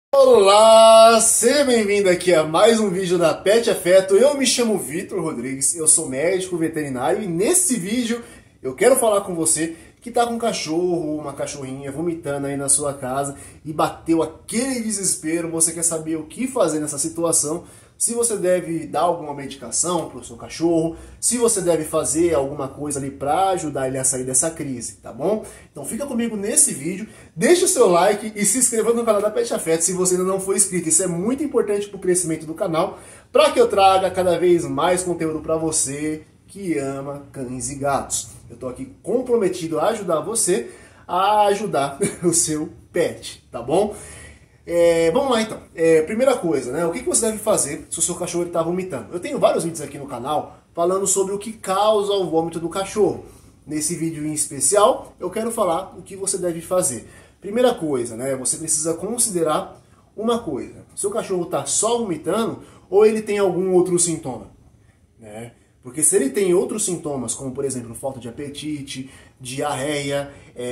Olá, seja bem-vindo aqui a mais um vídeo da Pet Afeto. Eu me chamo Vitor Rodrigues, eu sou médico veterinário e nesse vídeo eu quero falar com você que tá com um cachorro ou uma cachorrinha vomitando aí na sua casa e bateu aquele desespero, você quer saber o que fazer nessa situação, se você deve dar alguma medicação para o seu cachorro, se você deve fazer alguma coisa ali para ajudar ele a sair dessa crise, tá bom? Então fica comigo nesse vídeo, deixa o seu like e se inscreva no canal da Pet Afeto se você ainda não for inscrito. Isso é muito importante para o crescimento do canal, para que eu traga cada vez mais conteúdo para você que ama cães e gatos. Eu estou aqui comprometido a ajudar você a ajudar o seu pet, tá bom? Vamos lá então. Primeira coisa, né? O que você deve fazer se o seu cachorro está vomitando? Eu tenho vários vídeos aqui no canal falando sobre o que causa o vômito do cachorro. Nesse vídeo em especial, eu quero falar o que você deve fazer. Primeira coisa, né? Você precisa considerar uma coisa. Seu cachorro está só vomitando ou ele tem algum outro sintoma, né? Porque se ele tem outros sintomas, como por exemplo falta de apetite, diarreia,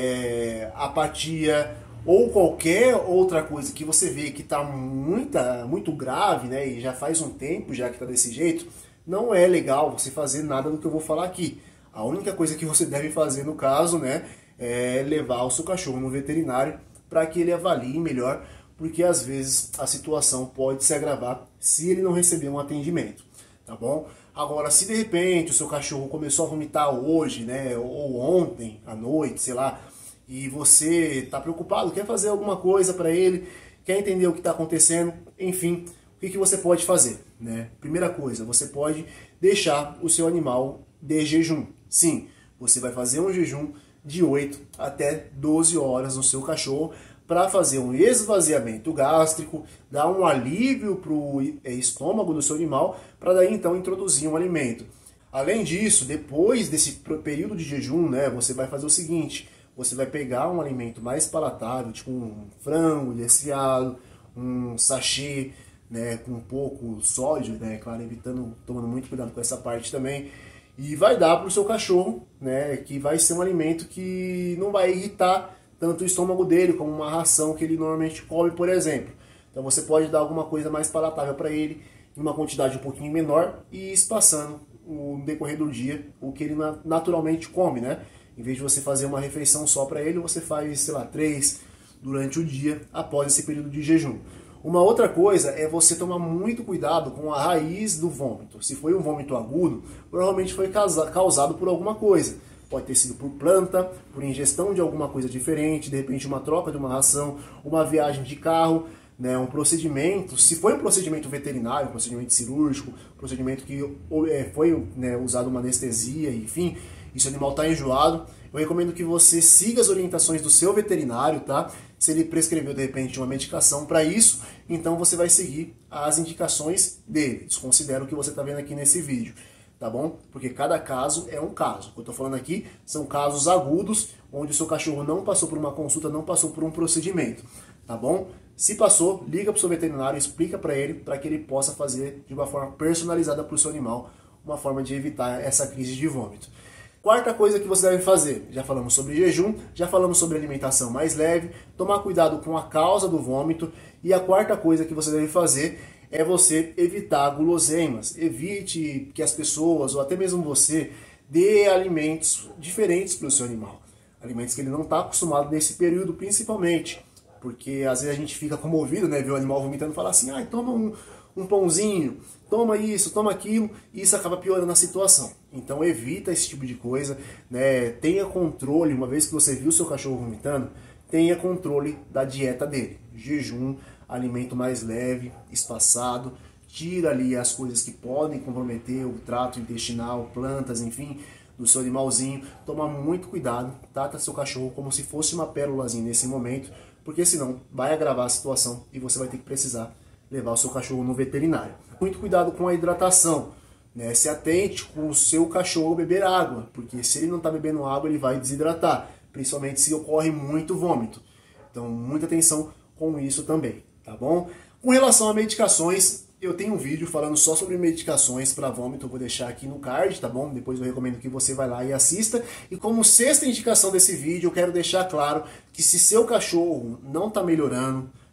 apatia ou qualquer outra coisa que você vê que está muito grave, né, e já faz um tempo já que está desse jeito, não é legal você fazer nada do que eu vou falar aqui. A única coisa que você deve fazer no caso, né, é levar o seu cachorro no veterinário para que ele avalie melhor, porque às vezes a situação pode se agravar se ele não receber um atendimento, tá bom? Agora, se de repente o seu cachorro começou a vomitar hoje, né, ou ontem à noite, sei lá, e você está preocupado, quer fazer alguma coisa para ele, quer entender o que está acontecendo, enfim, o que você pode fazer, né? Primeira coisa, você pode deixar o seu animal de jejum. Sim, você vai fazer um jejum de 8 até 12 horas no seu cachorro para fazer um esvaziamento gástrico, dar um alívio para o estômago do seu animal, para daí então introduzir um alimento. Além disso, depois desse período de jejum, né, você vai fazer o seguinte: você vai pegar um alimento mais palatável, tipo um frango desfiado, um sachê, né, com um pouco sódio, né, claro, tomando muito cuidado com essa parte também, e vai dar para o seu cachorro, né, que vai ser um alimento que não vai irritar tanto o estômago dele, como uma ração que ele normalmente come, por exemplo. Então você pode dar alguma coisa mais palatável para ele, em uma quantidade um pouquinho menor, e espaçando no decorrer do dia o que ele naturalmente come, né? Em vez de você fazer uma refeição só para ele, você faz, sei lá, 3 durante o dia após esse período de jejum. Uma outra coisa é você tomar muito cuidado com a raiz do vômito. Se foi um vômito agudo, provavelmente foi causado por alguma coisa. Pode ter sido por planta, por ingestão de alguma coisa diferente, de repente uma troca de uma ração, uma viagem de carro, né, um procedimento. Se foi um procedimento veterinário, um procedimento cirúrgico, um procedimento que foi, né, usado uma anestesia, enfim, e se o animal está enjoado, eu recomendo que você siga as orientações do seu veterinário, tá? Se ele prescreveu, de repente, uma medicação para isso, então você vai seguir as indicações dele. Desconsidera o que você está vendo aqui nesse vídeo, tá bom? Porque cada caso é um caso. O que eu estou falando aqui são casos agudos, onde o seu cachorro não passou por uma consulta, não passou por um procedimento, tá bom? Se passou, liga para o seu veterinário, explica para ele, para que ele possa fazer de uma forma personalizada para o seu animal, uma forma de evitar essa crise de vômito. Quarta coisa que você deve fazer, já falamos sobre jejum, já falamos sobre alimentação mais leve, tomar cuidado com a causa do vômito, e a quarta coisa que você deve fazer é você evitar guloseimas. Evite que as pessoas, ou até mesmo você, dê alimentos diferentes para o seu animal. Alimentos que ele não está acostumado nesse período, principalmente. Porque às vezes a gente fica comovido, né? Ver o animal vomitando e falar assim: ah, toma um pãozinho, toma isso, toma aquilo, e isso acaba piorando a situação. Então evita esse tipo de coisa, né? Tenha controle, uma vez que você viu o seu cachorro vomitando, tenha controle da dieta dele. Jejum, alimento mais leve, espaçado, tira ali as coisas que podem comprometer o trato intestinal, plantas, enfim, do seu animalzinho. Toma muito cuidado, trata seu cachorro como se fosse uma pérolazinha nesse momento, porque senão vai agravar a situação e você vai ter que precisar levar o seu cachorro no veterinário. Muito cuidado com a hidratação, né? Se atente com o seu cachorro beber água, porque se ele não está bebendo água, ele vai desidratar, principalmente se ocorre muito vômito. Então, muita atenção com isso também, tá bom? Com relação a medicações, eu tenho um vídeo falando só sobre medicações para vômito, eu vou deixar aqui no card, tá bom? Depois eu recomendo que você vá lá e assista. E como sexta indicação desse vídeo, eu quero deixar claro que se seu cachorro não está melhorando,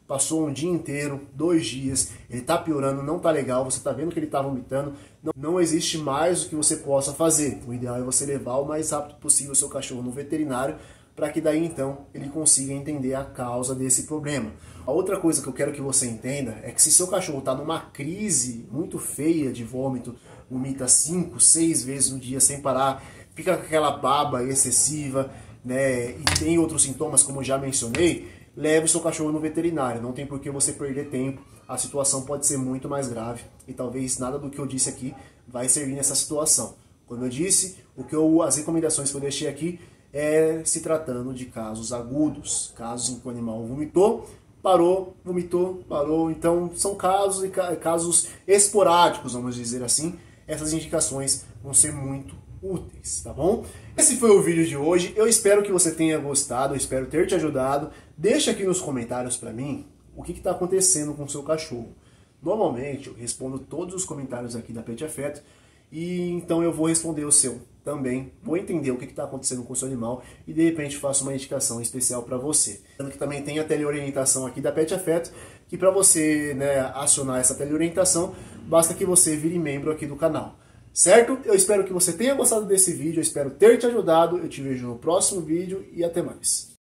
passou um dia inteiro, 2 dias, ele está piorando, não está legal, você está vendo que ele está vomitando, não existe mais o que você possa fazer. O ideal é você levar o mais rápido possível o seu cachorro no veterinário, para que daí então ele consiga entender a causa desse problema. A outra coisa que eu quero que você entenda é que se seu cachorro está numa crise muito feia de vômito, vomita 5, 6 vezes no dia sem parar, fica com aquela baba excessiva, né, e tem outros sintomas como eu já mencionei, leve o seu cachorro no veterinário. Não tem por que você perder tempo, a situação pode ser muito mais grave e talvez nada do que eu disse aqui vai servir nessa situação. Como eu disse, as recomendações que eu deixei aqui é se tratando de casos agudos, casos em que o animal vomitou, parou, vomitou, parou. Então são casos esporádicos, vamos dizer assim. Essas indicações vão ser muito úteis, tá bom? Esse foi o vídeo de hoje. Eu espero que você tenha gostado, eu espero ter te ajudado. Deixa aqui nos comentários para mim o que está acontecendo com o seu cachorro. Normalmente eu respondo todos os comentários aqui da Pet Afeto e então eu vou responder o seu também. Vou entender o que está acontecendo com o seu animal e de repente faço uma indicação especial para você. Que também tem a teleorientação aqui da Pet Afeto, que para você, né, acionar essa teleorientação, basta que você vire membro aqui do canal. Certo? Eu espero que você tenha gostado desse vídeo, eu espero ter te ajudado. Eu te vejo no próximo vídeo e até mais.